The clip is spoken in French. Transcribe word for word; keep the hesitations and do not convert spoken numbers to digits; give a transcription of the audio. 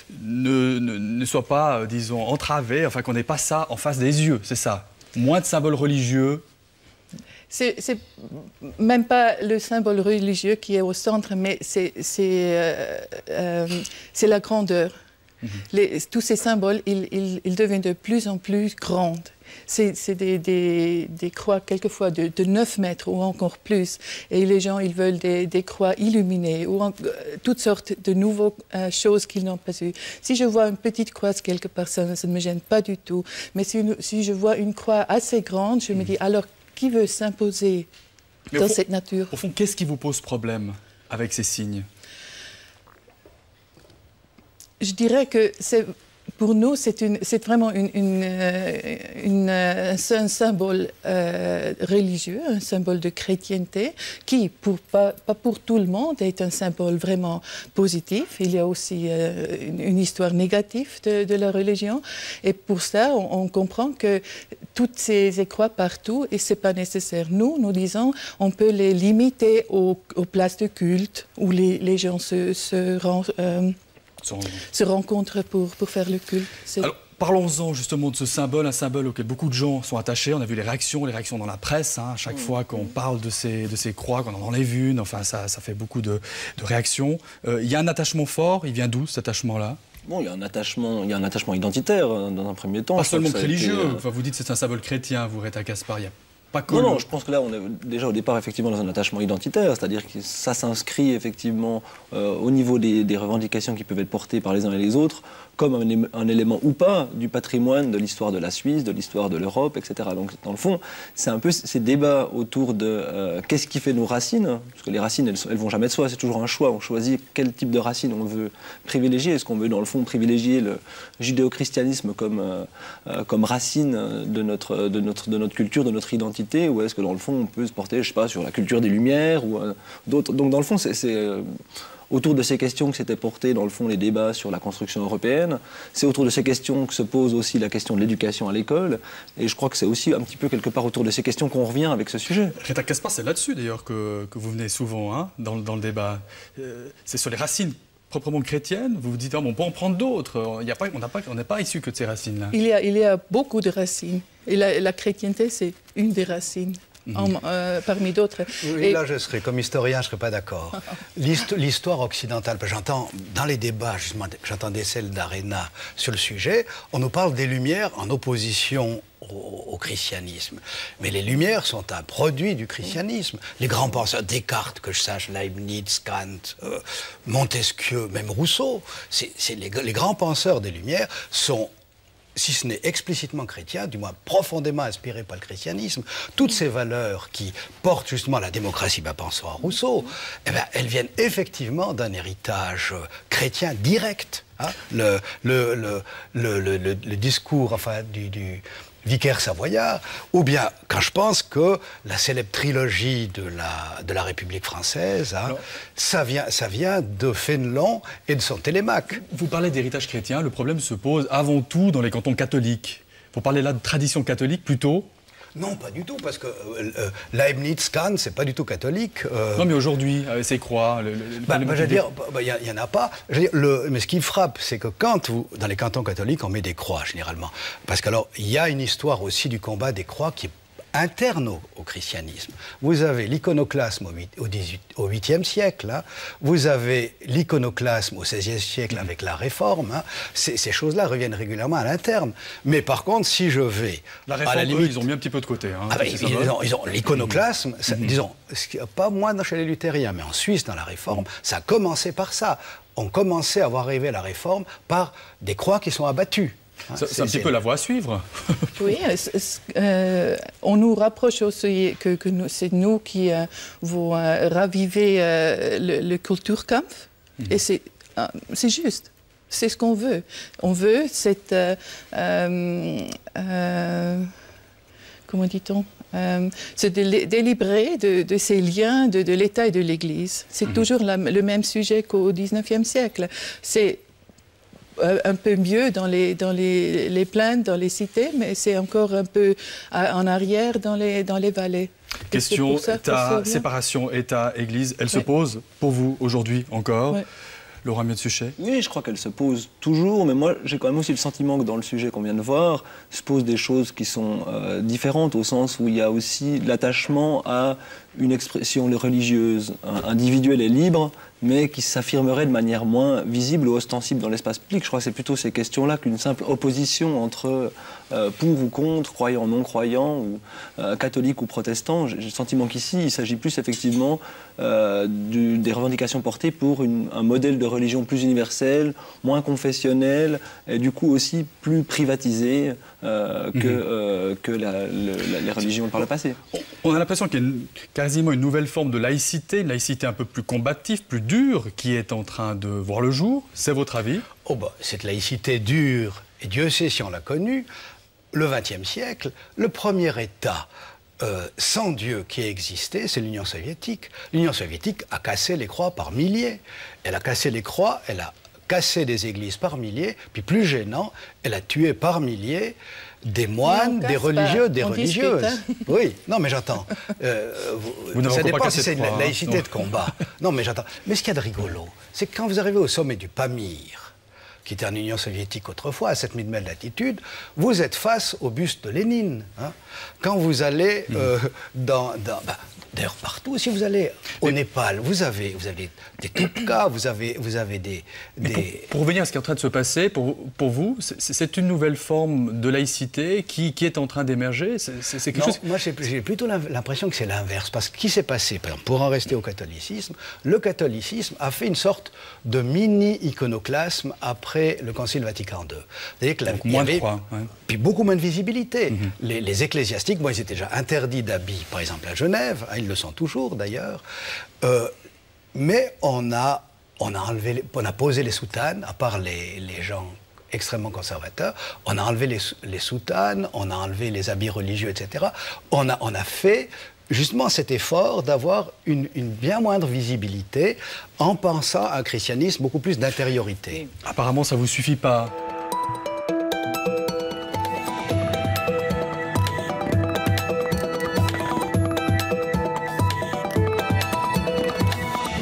ne, ne, ne soit pas, disons, entravé, enfin qu'on n'ait pas ça en face des yeux, c'est ça. Moins de symboles religieux. C'est même pas le symbole religieux qui est au centre, mais c'est euh, euh, la grandeur. Mm-hmm. Les, tous ces symboles, ils, ils, ils deviennent de plus en plus grands. C'est des, des, des croix quelquefois de, de neuf mètres ou encore plus. Et les gens, ils veulent des, des croix illuminées ou en, euh, toutes sortes de nouvelles euh, choses qu'ils n'ont pas eues. Si je vois une petite croix quelque part, ça, ça ne me gêne pas du tout. Mais si, une, si je vois une croix assez grande, je me dis, alors, qui veut s'imposer dans fond, cette nature? Au fond, qu'est-ce qui vous pose problème avec ces signes? Je dirais que c'est... Pour nous, c'est vraiment une, une, une, un symbole euh, religieux, un symbole de chrétienté, qui, pour, pas, pas pour tout le monde, est un symbole vraiment positif. Il y a aussi euh, une, une histoire négative de, de la religion. Et pour ça, on, on comprend que toutes ces croix partout, et ce n'est pas nécessaire. Nous, nous disons, on peut les limiter aux, aux places de culte où les, les gens se, se rendent... Euh, se rencontrent pour, pour faire le culte. Alors, parlons-en justement de ce symbole, un symbole auquel beaucoup de gens sont attachés. On a vu les réactions, les réactions dans la presse. Hein, chaque mmh. fois qu'on parle de ces, de ces croix, qu'on en enlève une, enfin, ça, ça fait beaucoup de, de réactions. Euh, il y a un attachement fort. Il vient d'où, cet attachement-là? Bon, il y a un attachement, il y a un attachement identitaire, dans un premier temps. Pas seulement religieux. Été... Enfin, vous dites que c'est un symbole chrétien, vous, Rita Caspar. Il y a pas que non, le... non, je pense que là, on est déjà au départ effectivement dans un attachement identitaire, c'est-à-dire que ça s'inscrit effectivement euh, au niveau des, des revendications qui peuvent être portées par les uns et les autres, comme un, un élément ou pas du patrimoine de l'histoire de la Suisse, de l'histoire de l'Europe, et cetera. Donc, dans le fond, c'est un peu ces débats autour de euh, qu'est-ce qui fait nos racines, parce que les racines, elles, elles vont jamais de soi, c'est toujours un choix. On choisit quel type de racines on veut privilégier. Est-ce qu'on veut, dans le fond, privilégier le judéo-christianisme comme, euh, comme racine de notre, de, notre, de notre culture, de notre identité, ou est-ce que, dans le fond, on peut se porter, je sais pas, sur la culture des Lumières ou euh, d'autres. Donc, dans le fond, c'est... Euh, autour de ces questions que s'étaient portés, dans le fond, les débats sur la construction européenne. C'est autour de ces questions que se pose aussi la question de l'éducation à l'école. Et je crois que c'est aussi un petit peu, quelque part, autour de ces questions qu'on revient avec ce sujet. Rita Caspar, c'est là-dessus, d'ailleurs, que, que vous venez souvent, hein, dans, dans le débat. Euh, c'est sur les racines proprement chrétiennes. Vous vous dites, oh, bon, on peut en prendre d'autres. On n'est pas, pas, pas issu que de ces racines-là. Il y a, il y a beaucoup de racines. Et la, la chrétienté, c'est une des racines. Mmh. En, euh, parmi d'autres. Oui, et... là, je serais, comme historien, je ne serais pas d'accord. L'histoire occidentale, j'entends, dans les débats, justement, j'entendais celle d'Arena sur le sujet, on nous parle des Lumières en opposition au, au christianisme. Mais les Lumières sont un produit du christianisme. Les grands penseurs, Descartes, que je sache, Leibniz, Kant, euh, Montesquieu, même Rousseau, c'est, c'est les, les grands penseurs des Lumières sont, si ce n'est explicitement chrétien, du moins profondément inspiré par le christianisme, toutes ces valeurs qui portent justement la démocratie, ben pensons à Rousseau, eh ben, elles viennent effectivement d'un héritage chrétien direct. Hein. Le, le, le, le, le, le, le discours enfin, du... du vicaire savoyard, ou bien quand je pense que la célèbre trilogie de la, de la République française, hein, ça, vient, ça vient de Fénelon et de son Télémaque. Vous parlez d'héritage chrétien, le problème se pose avant tout dans les cantons catholiques. Vous parlez là de tradition catholique plutôt? Non, pas du tout, parce que euh, euh, Leibniz, Kant, c'est pas du tout catholique. Euh... Non, mais aujourd'hui, avec ces croix... Le, le, bah, bah, je veux dire, il bah, n'y en a pas. Je veux dire, le, mais ce qui frappe, c'est que quand, vous, dans les cantons catholiques, on met des croix, généralement. Parce qu'alors, il y a une histoire aussi du combat des croix qui est interne au, au christianisme. Vous avez l'iconoclasme au huitième siècle, hein. Vous avez l'iconoclasme au seizième siècle avec la Réforme. Hein. Ces, ces choses-là reviennent régulièrement à l'interne. Mais par contre, si je vais... La Réforme, à la limite, eux, ils ont mis un petit peu de côté. Hein, ah ben, ils, ils ont, ils ont l'iconoclasme, mmh. disons, pas moins chez les luthériens, mais en Suisse, dans la Réforme, mmh. ça a commencé par ça. On commençait à voir arriver à la Réforme par des croix qui sont abattues. C'est un petit peu la voie à suivre. Oui, euh, on nous rapproche aussi que, que c'est nous qui euh, vont euh, raviver euh, le, le Kulturkampf. Mm-hmm. Et c'est euh, juste. C'est ce qu'on veut. On veut cette... Euh, euh, comment dit-on euh, se dé délibérer de, de ces liens de, de l'État et de l'Église. C'est mm-hmm. toujours la, le même sujet qu'au dix-neuvième siècle. C'est un peu mieux dans les, dans les, les plaines, dans les cités, mais c'est encore un peu en arrière dans les, dans les vallées. Question, état, séparation État-Église, elle ouais. se pose pour vous aujourd'hui encore. Ouais. Laurent Miot-Suchet? Oui, je crois qu'elle se pose toujours, mais moi j'ai quand même aussi le sentiment que dans le sujet qu'on vient de voir, se posent des choses qui sont euh, différentes, au sens où il y a aussi l'attachement à une expression religieuse, individuelle et libre, mais qui s'affirmerait de manière moins visible ou ostensible dans l'espace public. Je crois que c'est plutôt ces questions-là qu'une simple opposition entre euh, pour ou contre, croyants, non-croyants, ou euh, catholiques ou protestants. J'ai le sentiment qu'ici, il s'agit plus effectivement euh, du, des revendications portées pour une, un modèle de religion plus universel, moins confessionnel, et du coup aussi plus privatisé euh, que, mmh. euh, que la, le, la, les religions par le passé. On a l'impression qu'il y a une, quasiment une nouvelle forme de laïcité, une laïcité un peu plus combative, plus dure, qui est en train de voir le jour. C'est votre avis? Oh bah, cette laïcité dure, et Dieu sait si on l'a connue, le vingtième siècle, le premier État euh, sans Dieu qui a existé, c'est l'Union soviétique. L'Union soviétique a cassé les croix par milliers. Elle a cassé les croix, elle a cassé des églises par milliers, puis plus gênant, elle a tué par milliers des moines, des religieux, pas. des on religieuses. Discute, hein. Oui, non mais j'entends. Euh, vous, vous ça dépend si c'est une la laïcité hein. de combat. Non mais j'entends. Mais ce qu'il y a de rigolo, c'est que quand vous arrivez au sommet du Pamir, qui était en Union soviétique autrefois, à sept mille mètres d'altitude, vous êtes face au buste de Lénine. Hein. Quand vous allez euh, dans... dans bah, d'ailleurs, partout, si vous allez au Mais, Népal, vous avez, vous avez des Tupkas, vous avez, vous avez des... des... Pour, pour revenir à ce qui est en train de se passer, pour, pour vous, c'est une nouvelle forme de laïcité qui, qui est en train d'émerger? C'est quelque non, chose... Moi, j'ai plutôt l'impression que c'est l'inverse. Parce que ce qui s'est passé, par exemple, pour en rester au catholicisme, le catholicisme a fait une sorte de mini-iconoclasme après le Concile Vatican deux. C'est-à-dire que la, Donc, moins de croix, ouais. Puis beaucoup moins de visibilité. Mm-hmm. les, les ecclésiastiques, moi, ils étaient déjà interdits d'habits, par exemple, à Genève. Ils le sont toujours d'ailleurs, euh, mais on a, on, a enlevé les, on a posé les soutanes, à part les, les gens extrêmement conservateurs, on a enlevé les, les soutanes, on a enlevé les habits religieux, et cetera. On a, on a fait justement cet effort d'avoir une, une bien moindre visibilité en pensant à un christianisme beaucoup plus d'intériorité. Apparemment, ça ne vous suffit pas.